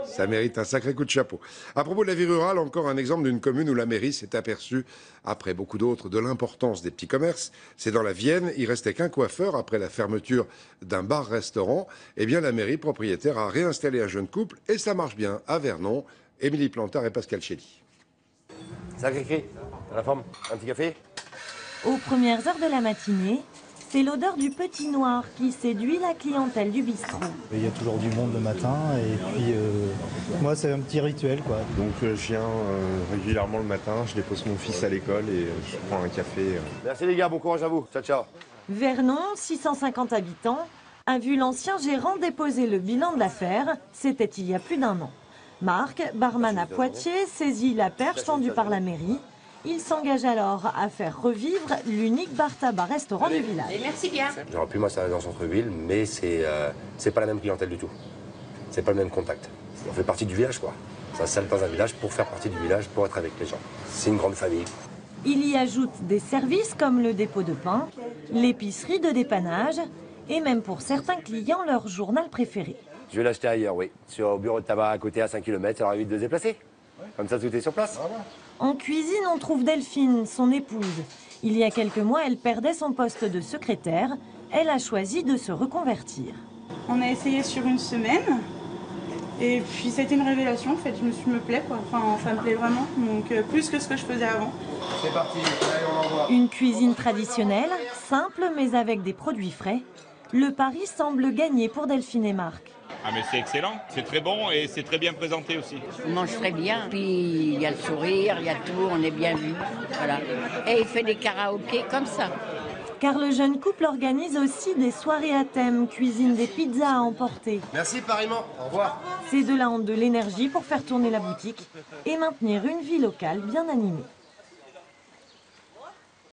Ça mérite un sacré coup de chapeau. À propos de la vie rurale, encore un exemple d'une commune où la mairie s'est aperçue, après beaucoup d'autres, de l'importance des petits commerces. C'est dans la Vienne, il restait qu'un coiffeur après la fermeture d'un bar-restaurant. Eh bien, la mairie propriétaire a réinstallé un jeune couple et ça marche bien à Vernon. Émilie Plantard et Pascal Chély. Ça Cricri, à la forme, un petit café? Aux premières heures de la matinée, c'est l'odeur du petit noir qui séduit la clientèle du bistrot. Il y a toujours du monde le matin et puis moi c'est un petit rituel quoi. Donc je viens régulièrement le matin, je dépose mon fils à l'école et je prends un café. Merci les gars, bon courage à vous. Ciao, ciao. Vernon, 650 habitants, a vu l'ancien gérant déposer le bilan de l'affaire. C'était il y a plus d'un an. Marc, barman à Poitiers, saisit la perche tendue par la mairie. Il s'engage alors à faire revivre l'unique bar-tabac-restaurant du village. Merci bien. J'aurais pu m'installer dans le centre-ville, mais c'est pas la même clientèle du tout. C'est pas le même contact. On fait partie du village, quoi. Ça s'installe dans un village pour faire partie du village, pour être avec les gens. C'est une grande famille. Il y ajoute des services comme le dépôt de pain, l'épicerie de dépannage et même pour certains clients leur journal préféré. Je vais l'acheter ailleurs, oui. Sur au bureau de tabac à côté à 5 km, ça leur évite de se déplacer. Comme ça, tout est sur place. En cuisine, on trouve Delphine, son épouse. Il y a quelques mois, elle perdait son poste de secrétaire. Elle a choisi de se reconvertir. On a essayé sur une semaine. Et puis ça a été une révélation, en fait, je me plais quoi, enfin ça me plaît vraiment, donc plus que ce que je faisais avant. C'est parti, allez on envoie. Une cuisine traditionnelle, simple mais avec des produits frais. Le pari semble gagner pour Delphine et Marc. Ah mais c'est excellent, c'est très bon et c'est très bien présenté aussi. On mange très bien, puis il y a le sourire, il y a tout, on est bien vu. Voilà. Et il fait des karaokés comme ça. Car le jeune couple organise aussi des soirées à thème, cuisine des pizzas à emporter. Merci pareillement, au revoir. Ces deux-là ont de l'énergie pour faire tourner la boutique et maintenir une vie locale bien animée.